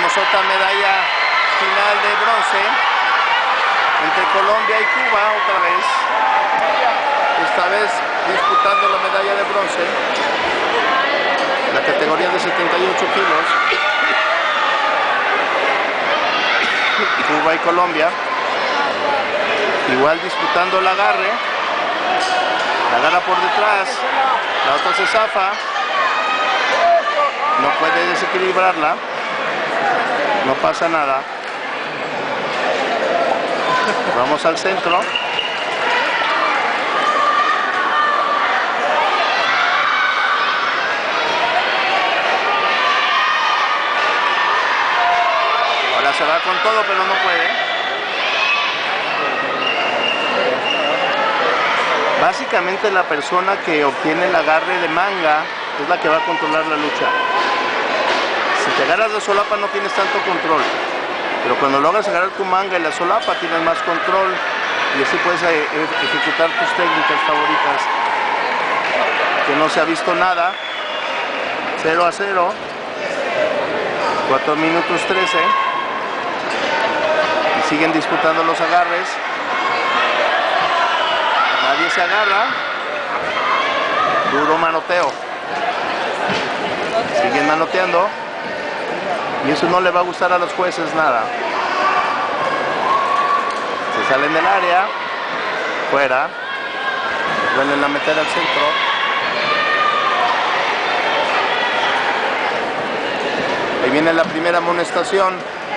Tenemos otra medalla final de bronce entre Colombia y Cuba otra vez. Esta vez disputando la medalla de bronce, la categoría de 78 kilos. Cuba y Colombia. Igual disputando el agarre. La agarra por detrás. La otra se zafa. No puede desequilibrarla. No pasa nada. Vamos al centro. Ahora se va con todo, pero no puede. Básicamente la persona que obtiene el agarre de manga es la que va a controlar la lucha. Si te agarras de solapa no tienes tanto control, pero cuando logras agarrar tu manga y la solapa tienes más control y así puedes ejecutar tus técnicas favoritas. Que no se ha visto nada. 0-0. 4 minutos 13. Y siguen disputando los agarres. Nadie se agarra. Duro manoteo. Siguen manoteando. Y eso no le va a gustar a los jueces nada. Se salen del área. Fuera. Vuelven a meter al centro. Ahí viene la primera amonestación.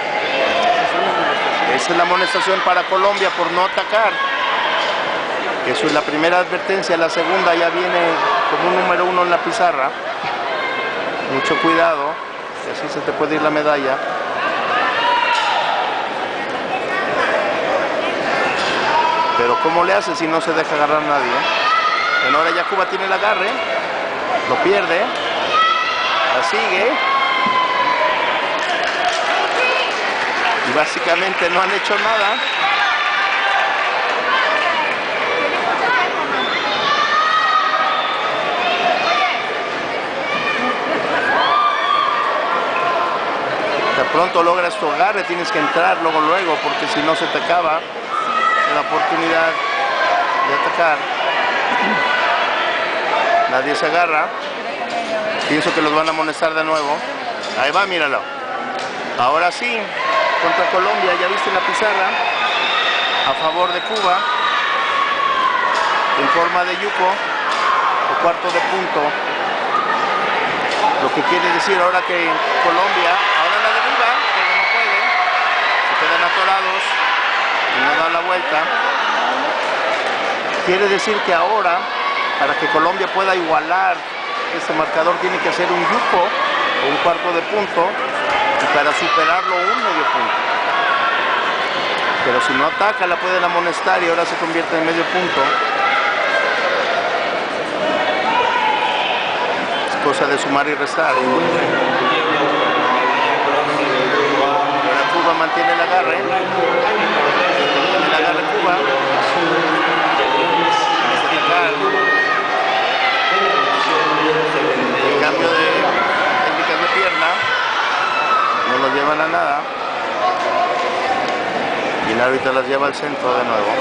Esa es la amonestación para Colombia por no atacar. Eso es la primera advertencia. La segunda ya viene como un número 1 en la pizarra. Mucho cuidado, que así se te puede ir la medalla. Pero ¿cómo le hace si no se deja agarrar a nadie? Bueno, ahora ya Cuba tiene el agarre. Lo pierde. La sigue. Y básicamente no han hecho nada. De pronto logras tu agarre, tienes que entrar luego, porque si no se te acaba la oportunidad de atacar. Nadie se agarra. Pienso que los van a amonestar de nuevo. Ahí va, míralo. Ahora sí, contra Colombia, ya viste la pizarra, a favor de Cuba, en forma de yuko, o cuarto de punto. Lo que quiere decir ahora que Colombia, ahora la derriba, pero no puede, se quedan atorados y no da la vuelta. Quiere decir que ahora, para que Colombia pueda igualar este marcador, tiene que hacer un yuko o un cuarto de punto, y para superarlo un medio punto. Pero si no ataca, la pueden amonestar y ahora se convierte en medio punto. Cosa de sumar y restar. Ahora Cuba mantiene el agarre. El agarre Cuba. El cambio de técnicas de pierna no los llevan a nada. Y el árbitro las lleva al centro de nuevo.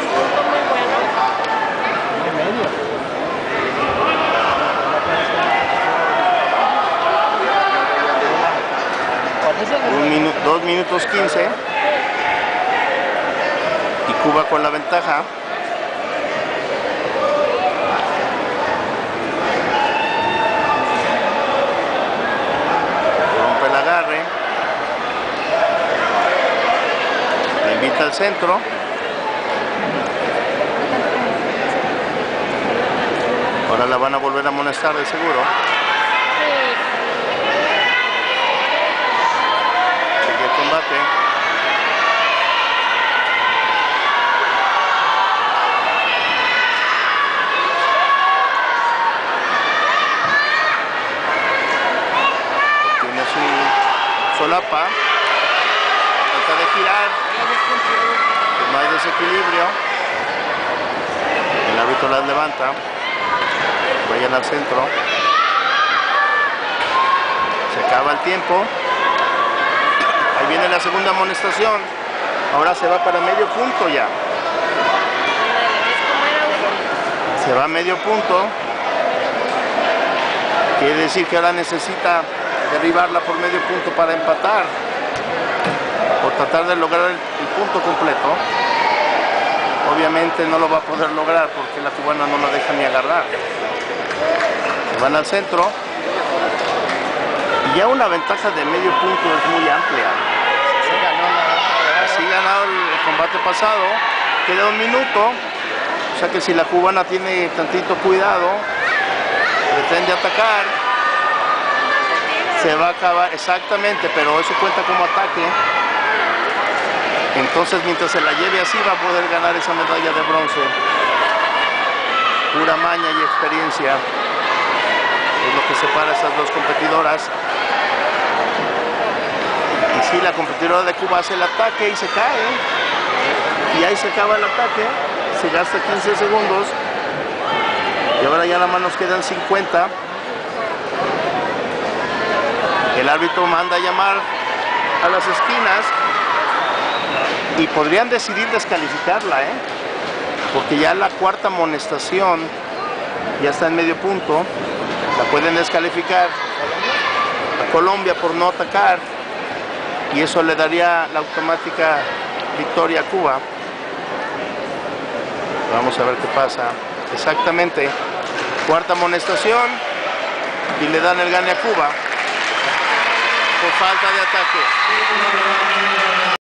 2 minutos 15 y Cuba con la ventaja. Rompe el agarre, le invita al centro. Ahora la van a volver a amonestar de seguro. Combate. Tiene su solapa. Trata de girar. No hay desequilibrio. El árbitro las levanta. Vayan al centro. Se acaba el tiempo. Ahí la segunda amonestación. Ahora se va para medio punto ya. Se va a medio punto. Quiere decir que ahora necesita derribarla por medio punto para empatar. O tratar de lograr el punto completo. Obviamente no lo va a poder lograr porque la cubana no la deja ni agarrar. Se van al centro. Y ya una ventaja de medio punto es muy amplia. Así ganado el combate pasado. Queda 1 minuto. O sea que si la cubana tiene tantito cuidado, pretende atacar, se va a acabar, exactamente, pero eso cuenta como ataque. Entonces mientras se la lleve así va a poder ganar esa medalla de bronce. Pura maña y experiencia es lo que separa a estas dos competidoras. Y si la competidora de Cuba hace el ataque y se cae, y ahí se acaba el ataque, se gasta 15 segundos, y ahora ya nada más nos quedan 50. El árbitro manda a llamar a las esquinas y podrían decidir descalificarla, porque ya la cuarta amonestación ya está en medio punto. La pueden descalificar a Colombia por no atacar y eso le daría la automática victoria a Cuba. Vamos a ver qué pasa. Exactamente, cuarta amonestación y le dan el gane a Cuba por falta de ataque.